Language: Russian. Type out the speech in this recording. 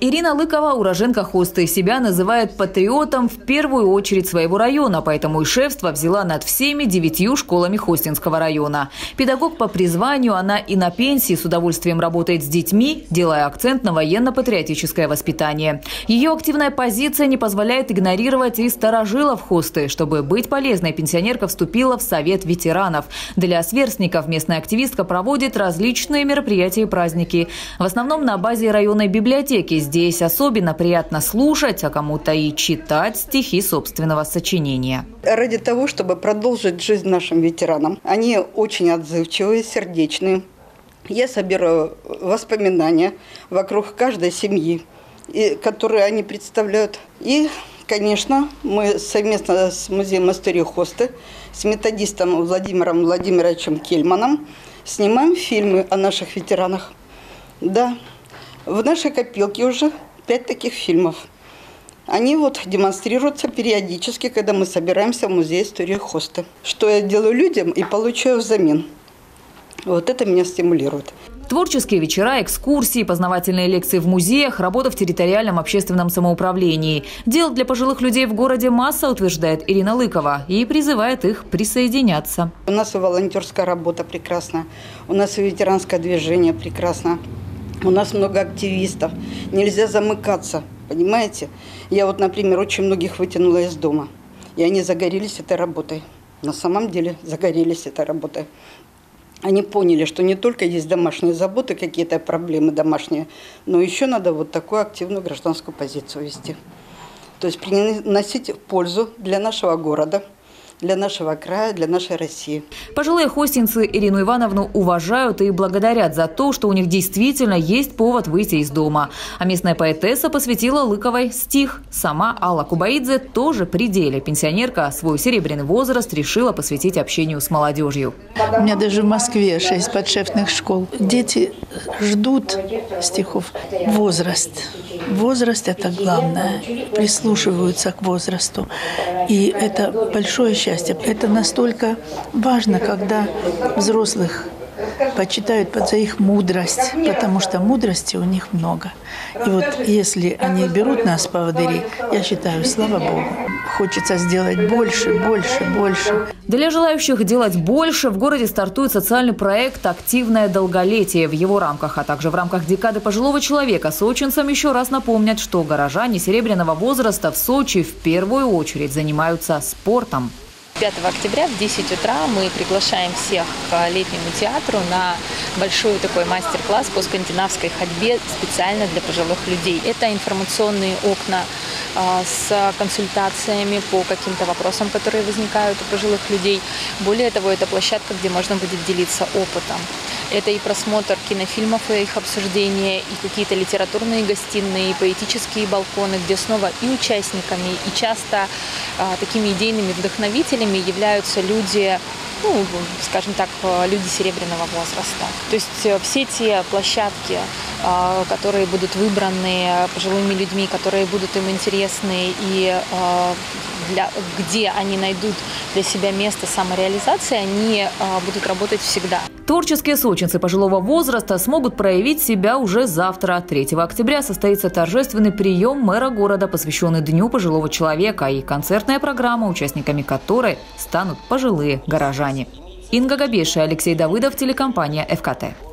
Ирина Лыкова, уроженка Хосты, себя называет патриотом в первую очередь своего района, поэтому и шефство взяла над всеми 9 школами Хостинского района. Педагог по призванию, она и на пенсии с удовольствием работает с детьми, делая акцент на военно-патриотическое воспитание. Ее активная позиция не позволяет игнорировать и старожилов Хосты. Чтобы быть полезной, пенсионерка вступила в Совет ветеранов. Для сверстников местная активистка проводит различные мероприятия и праздники. В основном на базе районной библиотеки. Здесь особенно приятно слушать, а кому-то и читать стихи собственного сочинения. Ради того, чтобы продолжить жизнь нашим ветеранам. Они очень отзывчивые, сердечные. Я собираю воспоминания вокруг каждой семьи, которые они представляют. И, конечно, мы совместно с музеем истории Хосты, с методистом Владимиром Владимировичем Кельманом снимаем фильмы о наших ветеранах. Да. В нашей копилке уже 5 таких фильмов. Они демонстрируются периодически, когда мы собираемся в музее истории Хосты. Что я делаю людям и получаю взамен. Это меня стимулирует. Творческие вечера, экскурсии, познавательные лекции в музеях, работа в территориальном общественном самоуправлении. Дел для пожилых людей в городе масса, утверждает Ирина Лыкова, и призывает их присоединяться. У нас и волонтерская работа прекрасна, у нас и ветеранское движение прекрасно. У нас много активистов. Нельзя замыкаться, понимаете? Я например, очень многих вытянула из дома. И они загорелись этой работой. На самом деле загорелись этой работой. Они поняли, что не только есть домашние заботы, какие-то проблемы домашние, но еще надо такую активную гражданскую позицию вести. То есть приносить пользу для нашего города, для нашего края, для нашей России. Пожилые хостинцы Ирину Ивановну уважают и благодарят за то, что у них действительно есть повод выйти из дома. А местная поэтесса посвятила Лыковой стих. Сама Алла Кубаидзе тоже при деле. Пенсионерка свой серебряный возраст решила посвятить общению с молодежью. У меня даже в Москве 6 подшефных школ. Дети ждут стихов. Возраст. Возраст – это главное. Прислушиваются к возрасту. И это большое счастье. Это настолько важно, когда взрослых почитают за их мудрость, потому что мудрости у них много. И если они берут нас поводыри, я считаю, слава Богу, хочется сделать больше, больше, больше. Для желающих делать больше в городе стартует социальный проект «Активное долголетие». В его рамках, а также в рамках декады пожилого человека, сочинцам еще раз напомнят, что горожане серебряного возраста в Сочи в первую очередь занимаются спортом. 5 октября в 10 утра мы приглашаем всех к летнему театру на большой такой мастер-класс по скандинавской ходьбе специально для пожилых людей. Это информационные окна с консультациями по каким-то вопросам, которые возникают у пожилых людей. Более того, это площадка, где можно будет делиться опытом. Это и просмотр кинофильмов, и их обсуждение, и какие-то литературные гостиные, и поэтические балконы, где снова и участниками, и часто такими идейными вдохновителями являются люди, скажем так, люди серебряного возраста. То есть все те площадки, которые будут выбраны пожилыми людьми, которые будут им интересны и где они найдут для себя место самореализации, они будут работать всегда. Творческие сочинцы пожилого возраста смогут проявить себя уже завтра. 3 октября состоится торжественный прием мэра города, посвященный Дню пожилого человека, и концертная программа, участниками которой станут пожилые горожане. Инга Габеша, Алексей Давыдов, телекомпания ФКТ.